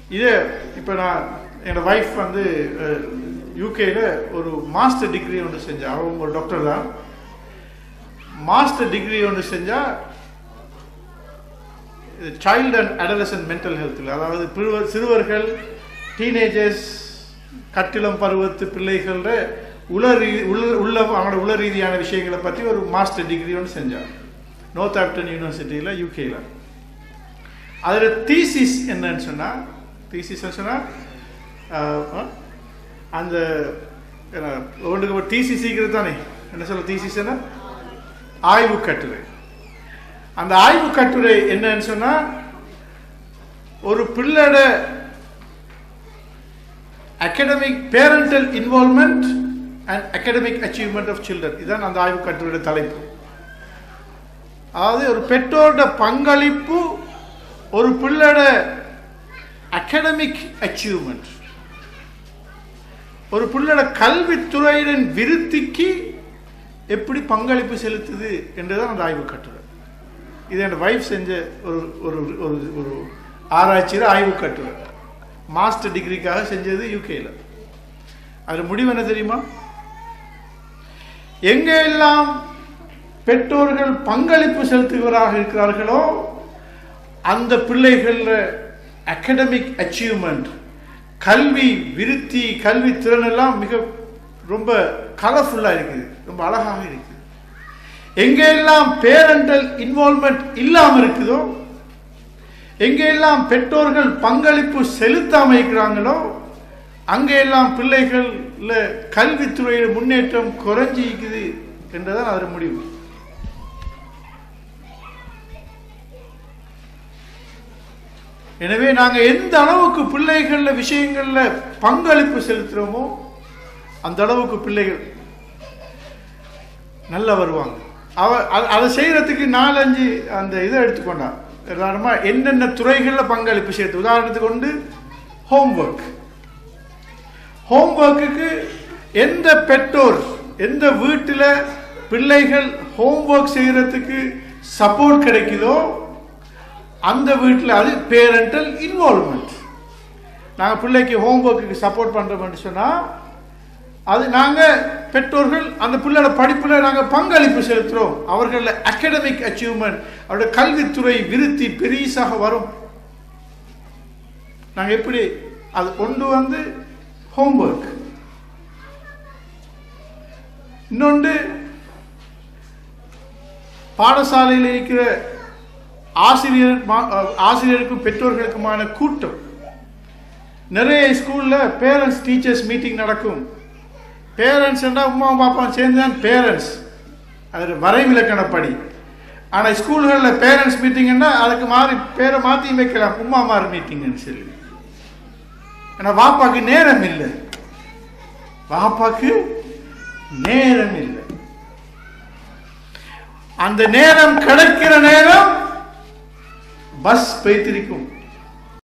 இது இப்போ நான் என்னோடய ஒய்ஃப் வந்து யூகேயில் ஒரு மாஸ்டர் டிகிரி ஒன்று செஞ்சா. அவங்க ஒரு டாக்டர் தான். மாஸ்டர் டிகிரி ஒன்று செஞ்சால் சைல்டு அண்ட் அடலசன்ட் மென்டல் ஹெல்த்தில், அதாவது சிறுவர்கள், டீனேஜர்ஸ், கட்டிளம் பருவத்து பிள்ளைகளோட அவங்களோட உள ரீதியான விஷயங்களை பற்றி ஒரு மாஸ்டர் டிகிரி ஒன்று செஞ்சார் நார்த்தாம்ப்டன் யூனிவர்சிட்டியில் யூகேயில். அதில் தீசிஸ் என்னன்னு சொன்னால், அந்த ஒன்றுக்கு ஒரு தீசிஸ் சீக்கிரம் தானே என்ன சொல்ல, தீசிஸ் என்ன, ஆய்வு கட்டுரை. அந்த ஆய்வு கட்டுரை என்னன்னு சொன்னால், ஒரு பிள்ளோட academic parental involvement and academic achievement of children, இதுதான் அந்த ஆய்வு கட்டுரையோட தலைப்பு. அதாவது ஒரு பெற்றோரோட பங்களிப்பு ஒரு பிள்ளோட அகாடமிக் அச்சீவ்மெண்ட், ஒரு பிள்ளோட கல்வித்துறையின் விருத்திக்கு எப்படி பங்களிப்பு செலுத்துது என்றுதான் அந்த ஆய்வு கட்டுரை. இது என் வைஃப் செஞ்ச ஒரு ஒரு ஒரு ஆராய்ச்சியில் ஆய்வு கட்டுரை, மாஸ்டர் டிகிரிக்காக செஞ்சது யூகேயில். அதில் முடிவு என்ன தெரியுமா? எங்கெல்லாம் பெற்றோர்கள் பங்களிப்பு செலுத்துகிறவராக இருக்கிறார்களோ அந்த பிள்ளைகள் அகாடமிக் அச்சீவ்மெண்ட், கல்வி விருத்தி, கல்வி திறன் எல்லாம் ரொம்ப கலர்ஃபுல்லாக இருக்குது, ரொம்ப அழகாக இருக்குது. எங்கெல்லாம் பேரண்டல் இன்வால்வ்மெண்ட் இல்லாமல் இருக்குதோ, எங்கெல்லாம் பெற்றோர்கள் பங்களிப்பு செலுத்தாமல் இருக்கிறாங்களோ அங்கெல்லாம் பிள்ளைகள் கல்வித்துறையில் முன்னேற்றம் குறைஞ்சிக்குது என்றதான் அதில் முடிவு. எனவே நாங்கள் எந்த அளவுக்கு பிள்ளைகள விஷயங்கள்ல பங்களிப்பு செலுத்துறோமோ அந்த அளவுக்கு பிள்ளைகள் நல்லா வருவாங்க. அதை செய்யறதுக்கு 4-5 அந்த இதை எடுத்துக்கொண்டா உதாரணமா என்னென்ன துறைகளில் பங்களிப்பு செய்யறது. உதாரணத்துக்கு கொண்டு ஹோம்ஒர்க்குக்கு எந்த பெற்றோர் எந்த வீட்டில் பிள்ளைகள் ஹோம்ஒர்க் செய்யறதுக்கு சப்போர்ட் கிடைக்குதோ அந்த வீட்டில் அது பேரண்டல் இன்வால்வ்மெண்ட். நாங்கள் பிள்ளைக்கு ஹோம்ஒர்க்குக்கு சப்போர்ட் பண்ணுறோம்னு சொன்னால் அது நாங்கள் பெற்றோர்கள் அந்த பிள்ளையோட படிப்பில் நாங்கள் பங்களிப்பு செலுத்துகிறோம். அவர்கள அகாடமிக் அச்சீவ்மெண்ட், அவருடைய கல்வித்துறை விருத்தி பெரிசாக வரும். நாங்கள் எப்படி அது கொண்டு வந்து ஹோம்ஒர்க். இன்னொன்று பாடசாலையில் இருக்கிற ஆசிரியருக்கும் பெற்றோர்களுக்குமான கூட்டம். நிறைய ஸ்கூலில் பேரண்ட்ஸ் டீச்சர்ஸ் மீட்டிங் நடக்கும். பேரண்ட்ஸ் என்றால் அம்மா பாப்பா சேர்ந்து தான் பேரண்ட்ஸ், அது வரைவிலக்கணப்படி. ஆனால் ஸ்கூல்களில் பேரண்ட்ஸ் மீட்டிங்கன்னா அதுக்கு பேரை மாற்றி வைக்கலாம், உமாமார் மீட்டிங்னு சொல்லி. ஆனால் வாப்பாக்கு நேரம் இல்லை, அந்த நேரம் கிடைக்கிற நேரம் பஸ் போய்த்திருக்கும்,